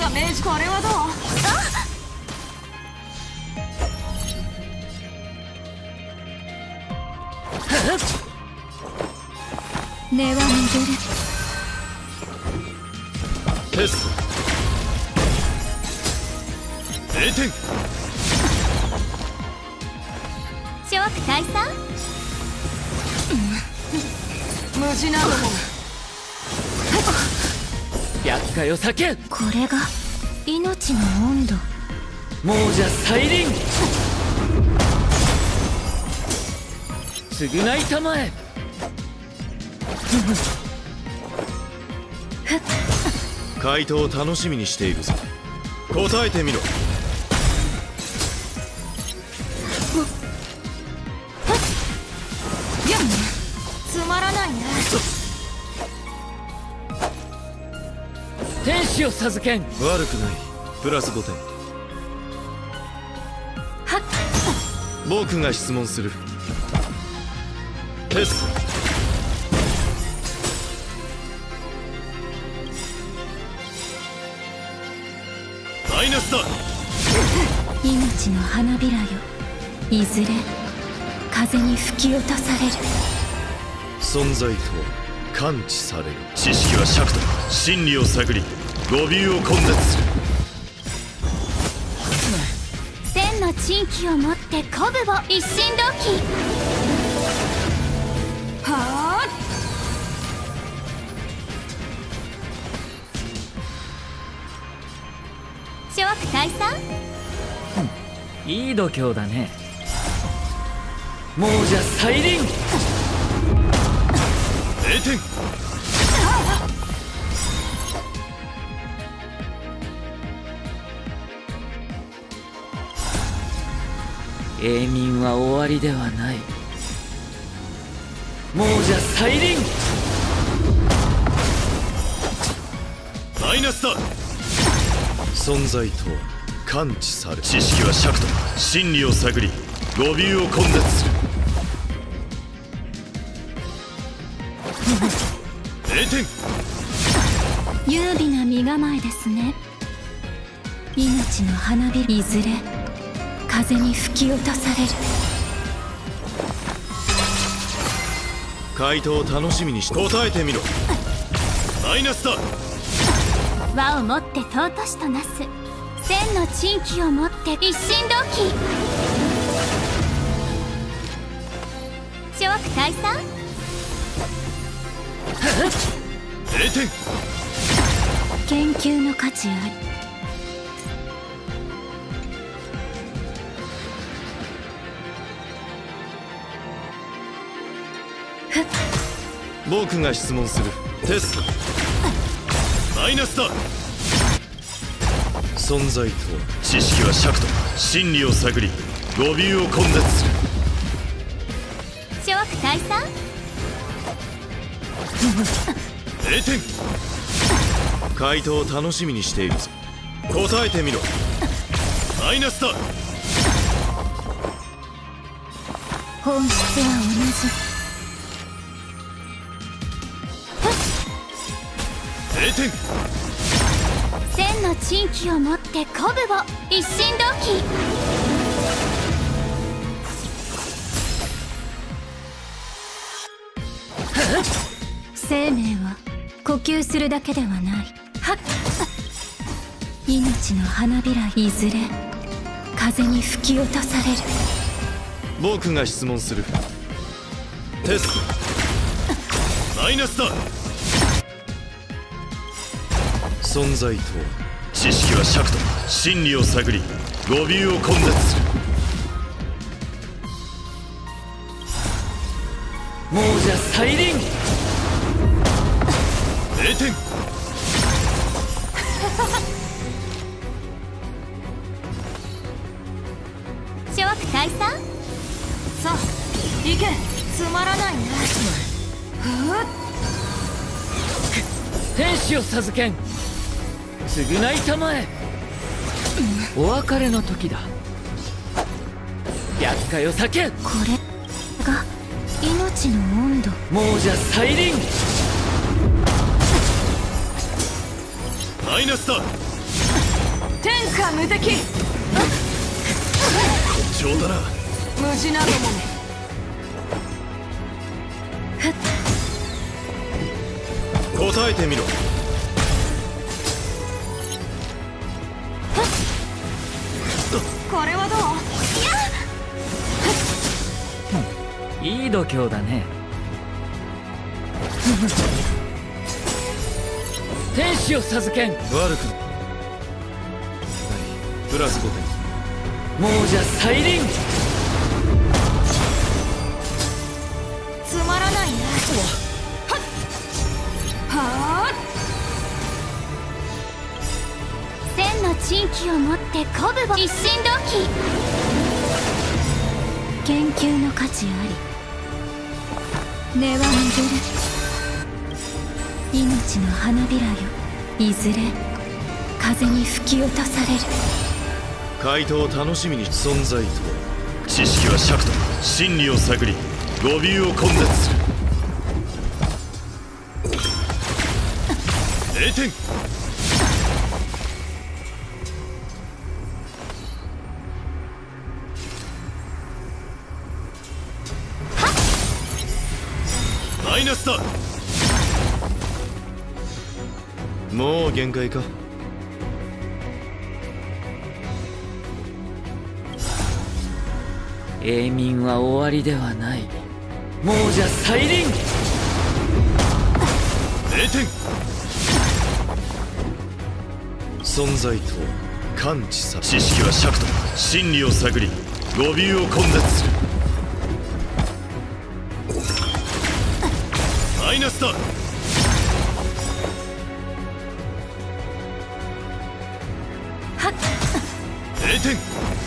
が命じ。これはどう？ 根は巡る。 テスト0点。 諸悪退散。 無事なども。 厄介を避け。 これが命の温度。 亡者再臨。償いたまえ。 回答を楽しみにしているぞ。答えてみろ。 つまらないね。 天使を授けん。 悪くない。プラス5点。僕が質問する。テストマイナスだ。 命の花びらよ、いずれ風に吹き落とされる。 存在とは感知される。知識は尺と真理を探り語尾を根絶する。 千の珍奇をもって鼓舞を一心同期。 はあ。 諸悪退散。 いい度胸だね。亡者再臨。 0点。 永民は終わりではない。亡者再臨。 マイナスだ。存在とは感知される。知識は尺と真理を探り語尾を根絶する。0点。 優美な身構えですね。命の花びら、いずれ風に吹き落とされる。 回答を楽しみにして答えてみろ。マイナスだ。 和をもって尊しとなす。千の珍奇をもって一心同期。諸悪退散。 0点。 研究の価値あり。 僕が質問する。テストマイナスだ。存在とは知識は尺と真理を探り語尾を根絶する。 諸悪退散。 0点。回答を楽しみにしているぞ。答えてみろ。マイナスだ。 本質は同じ。 0点。 千の珍奇をもって鼓舞を一心同期。生命は呼吸するだけではない。はっ。命の花びら、いずれ風に吹き落とされる。 僕が質問する。テストマイナスだ。存在とは知識は尺と真理を探り語尾を根絶する。 亡者再臨。 0点。 諸悪退散。 さあ行け。つまらないね。 天使を授けん。償いたまえ。お別れの時だ。厄介を避け。 これが命の温度。 亡者再臨。 マイナスだ。 天下無敵。 誇張だな。 無事などもね。 答えてみろ。 これはどう？ いい度胸だね。天使を授けん。 悪くない。プラス5点。 亡者再臨。 つまらないな。はあ。 千の珍奇を持って鼓舞を一心同期。研究の価値あり。根は巡る。命の花びらよ、いずれ風に吹き落とされる。 回答を楽しみに。存在とは知識は尺と真理を探り語尾を根絶する。0点。マイナスだ。もう限界か。 永民は終わりではない。亡者再臨。 0点。存在とは感知さ。知識は尺と真理を探り語尾を根絶する。マイナスだ。0点。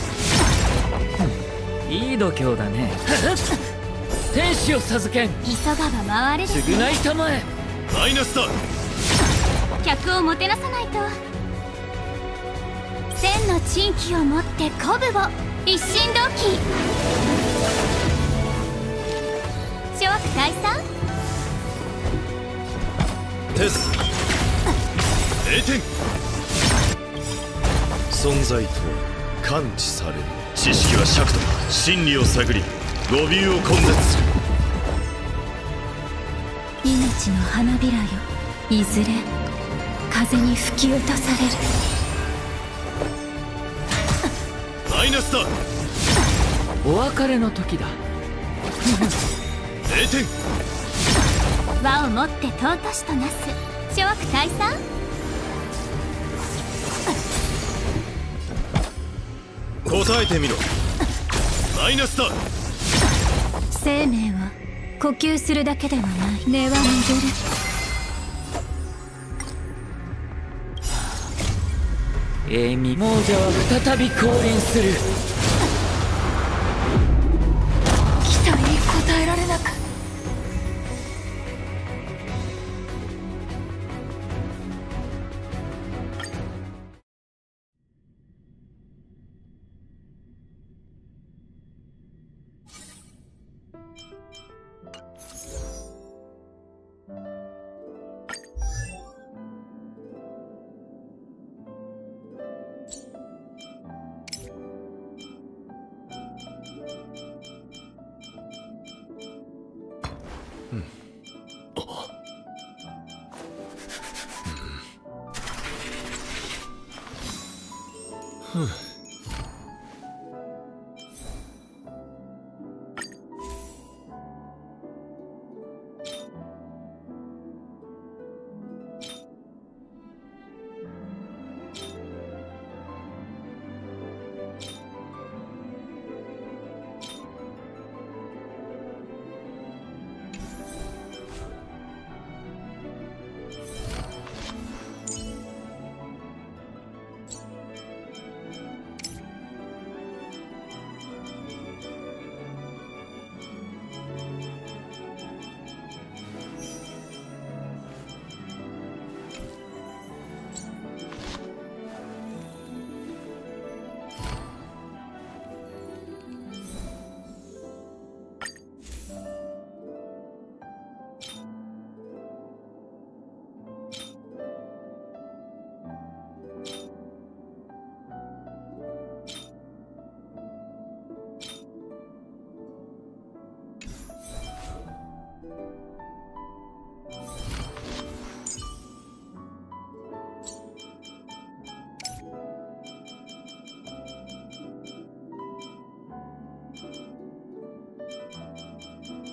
いい度胸だね。天使を授けん。 急がば回れる。 償いたまえ。 マイナスだ。 客をもてなさないと。千の珍奇を持って鼓舞を一心同期。諸悪退散。 テスト。0点。存在とは感知される。知識は尺と真理を探り語尾を根絶する。 命の花びらよ、いずれ風に吹き落とされる。 マイナスだ。 お別れの時だ。 0点。 和をもって尊しとなす。諸悪退散。 答えてみろ。マイナスだ。 生命は呼吸するだけではない。根は巡る。 永民。亡者は再び降臨する。 期待に応えられなく。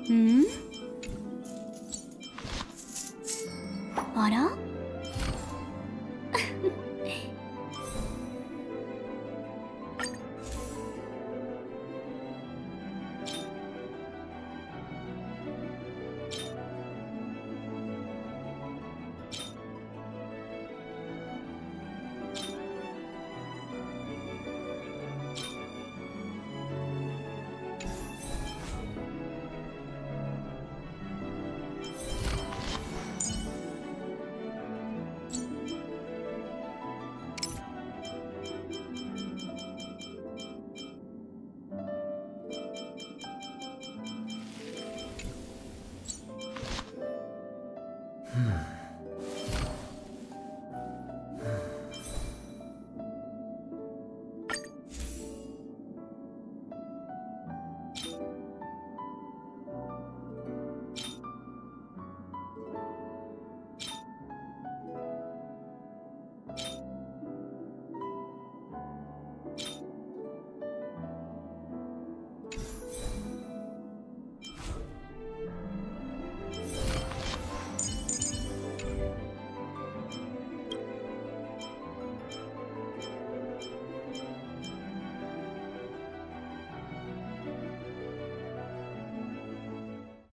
ん？あら？ うん